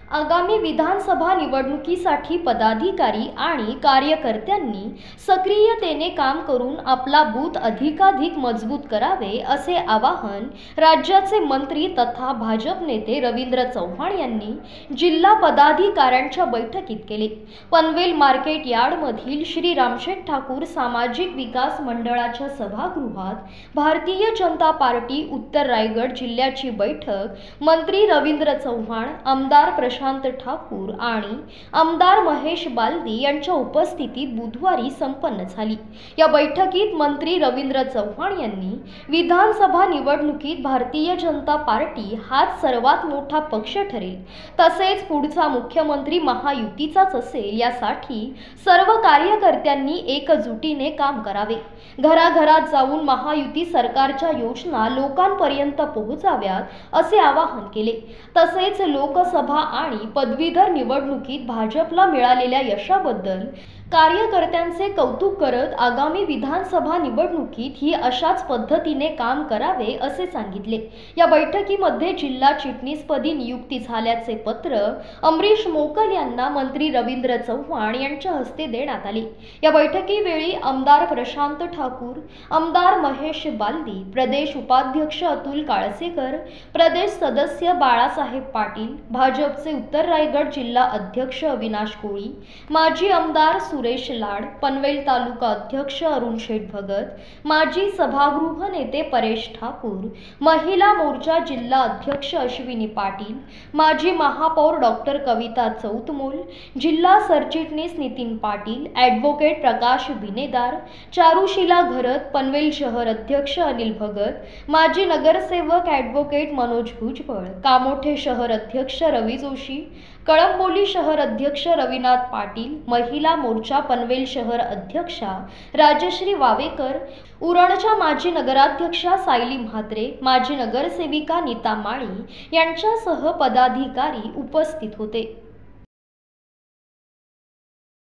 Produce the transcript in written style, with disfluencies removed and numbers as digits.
आगामी विधानसभा निवडणुकीसाठी पदाधिकारी आणि कार्यकर्त्यांनी सक्रियतेने काम करून आपला बूथ अधिकाधिक मजबूत करावे असे आवाहन राज्याचे मंत्री तथा भाजप नेते रवींद्र चव्हाण यांनी जिल्हा पदाधिकाऱ्यांच्या बैठकीत केले। पनवेल मार्केट यार्डमधील श्री रामशेठ ठाकूर सामाजिक विकास मंडळाच्या सभागृहात भारतीय जनता पार्टी उत्तर रायगड जिल्ह्याची बैठक मंत्री रवींद्र चव्हाण, आमदार प्रशांत ठाकूर आणि आमदार महेश बालदी यांच्या उपस्थितीत बुधवारी संपन्न झाली। या बैठकीत मंत्री रवींद्र चव्हाण यांनी विधानसभा निवडणुकीत भारतीय जनता पार्टी हाच सर्वात मोठा पक्ष ठरेल, तसेच पुढचा मुख्यमंत्री महायुतीचाच असेल यासाठी सर्व कार्यकर्त्यांनी एकजुटीने काम करावे, घराघरात जाऊन महायुती सरकारच्या योजना लोकांपर्यंत पोहोचाव्यात असे आवाहन केले। तसेच लोकसभा आणि पदवीधर निवडणुकीत भाजपला मिळालेल्या यशाबद्दल कार्यकर्त्यांचे कौतुक करत आगामी विधानसभा निवडणुकीत ही अशाच पद्धतीने काम करावे असे सांगितले। या बैठकीमध्ये जिल्हा चिटणीसपदी नियुक्ती झाल्याचे पत्र अमरीश मोकल यांना मंत्री रवींद्र चव्हाण यांच्या हस्ते देण्यात आले। या बैठकीवेळी आमदार प्रशांत ठाकूर, आमदार महेश बालदी, प्रदेश उपाध्यक्ष अतुल काळसेकर, प्रदेश सदस्य बाळासाहेब पाटील, भाजपचे उत्तर रायगड जिल्हा अध्यक्ष अविनाश कोळी, माजी आमदार सुरेश लाड, पनवेल तालुका अध्यक्ष अरुण शेठ भगत, माजी सभागृह नेते परेश ठाकूर, महिला मोर्चा जिल्हा अध्यक्ष अश्विनी पाटील, माजी महापौर डॉक्टर कविता चौतमोल, जिल्हा सरचिटणीस नितीन पाटील, ॲडव्होकेट प्रकाश बिनेदार, चारुशिला घरत, पनवेल शहर अध्यक्ष अनिल भगत, माजी नगरसेवक ॲडव्होकेट मनोज भुजबळ, कामोठे शहर अध्यक्ष रवी जोशी, कळंबोली शहर अध्यक्ष रविनाथ पाटील, महिला मोर्चा पनवेल शहर अध्यक्षा राजश्री वावेकर, उरणच्या माजी नगराध्यक्षा सायली म्हात्रे, माजी नगरसेविका नीता माळी यांच्यासह पदाधिकारी उपस्थित होते।